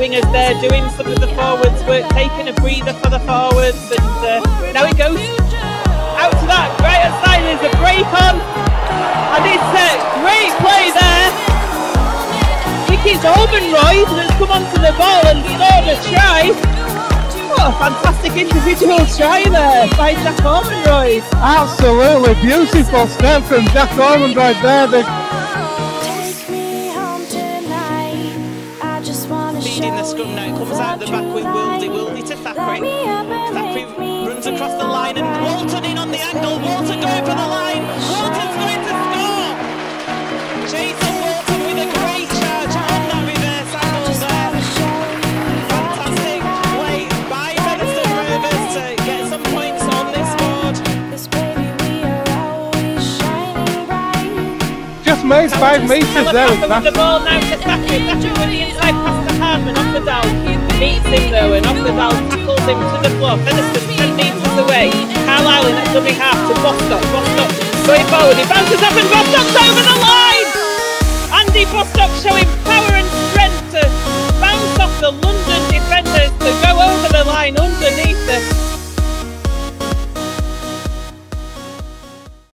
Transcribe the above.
wingers there doing some of the forwards work, taking a breather for the forwards, and now it goes out to that right hand side. There's a break on, and it's a great play there. I think it's Obenroyd that's come onto the ball and scored a try. What a fantastic individual try there by Jack Obenroyd. Absolutely beautiful step from Jack Obenroyd there. Feeding the scrum now, it comes out the back with Wildy to Thackeray. Thackeray runs across the line and Walton in on the angle. Walton going for the line. Walton's going to score. Jason Walton with a great charge on that reverse angle there. Fantastic play by Featherstone Rovers to get some points on this board. Just made 5 metres there. With the ball now to Thackeray. Thackeray with the inside pass to Hardman off the down. Beats him though, and off the down tackles him to the floor. Featherstone 10 metres away. Carlisle in that dummy half to Bostock. Bostock going forward. He bounces up and Bostock's over the line! Andy Bostock showing power and strength to bounce off the London